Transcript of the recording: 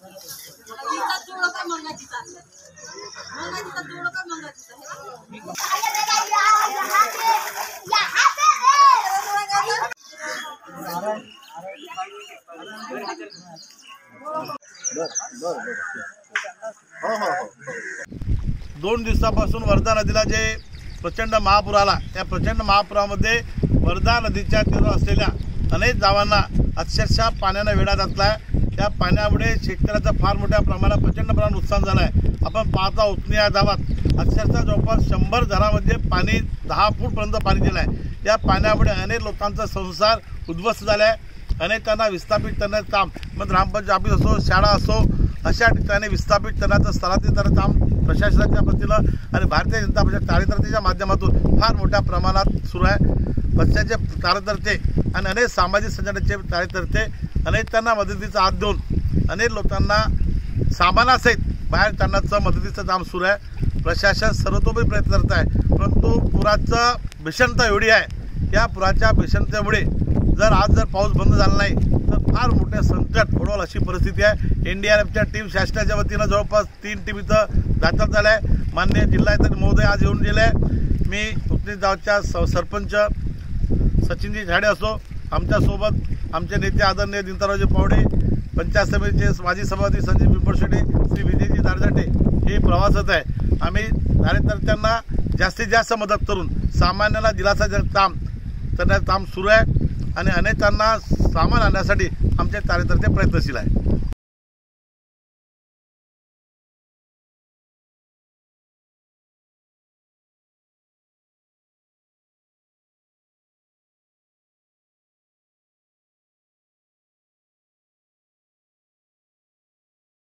दोन दिवसापासून वर्धा नदीला जे प्रचंड महापूर आला, त्या प्रचंड महापुरामध्ये वर्धा नदीच्या तीरावर असलेल्या अनेक गावांना अक्षरशः पाण्याने वेढा घातलाय। त्या पाण्यामुळे शेतकऱ्याचं फार मोठ्या प्रमाणात प्रचंड प्रमाणात नुकसान झालं आहे। आपण पाहता उतनी या गावात अक्षरशः जवळपास 100 घरामध्ये पाणी 10 फूटपर्यंत पाणी गेलं आहे। या पाण्यामुळे अनेक लोकांचा संसार उद्ध्वस्त झाला आहे। अनेकांना विस्थापित करण्याचं काम मग ग्रामपंचायत ऑफिस असो, शाळा असो, अशा ठिकाणी विस्थापित करण्याचं स्थलांतरित काम प्रशासनाच्या वतीनं आणि भारतीय जनता पक्षाच्या कार्यकर्त्यांच्या माध्यमातून फार मोठ्या प्रमाणात सुरू आहे। पक्षाचे कार्यकर्ते आणि अनेक सामाजिक संघटनेचे कार्यकर्ते अनेकांना मदतीचा हात देऊन अनेक लोकांना सामानासहित बाहेर काढण्याचं मदतीचं काम सुरू आहे। प्रशासन सर्वतोपरी प्रयत्न करत आहे, परंतु पुराचं भीषणता एवढी आहे। या पुराच्या भीषणतेमुळे जर पाऊस बंद झाला नाही तर फार मोठे संकट ओढवल अशी परिस्थिती आहे। एनडीआरएफच्या टीम शासनाच्या वतीनं जवळपास 3 टीम इथं दाखल झाल्या आहे। माननीय जिल्हाधिकारी महोदय आज येऊन गेले। मी उतनी गावच्या सरपंच सचिनजी झाडे असो, आमच्यासोबत आमचे नेते आदरणीय दिनकररावजी पावडे, पंचायत समितीचे माजी सभापती संजय पिंपळशेटे, श्री विजयजी दारजाटे हे प्रवासात आहे। आम्ही कार्यकर्त्यांना जास्तीत जास्त मदत करून सामान्यांना दिलासा देण्याचं काम सुरू आहे आणि अनेकांना सामान आणण्यासाठी आमचे कार्यकर्ते प्रयत्नशील आहे।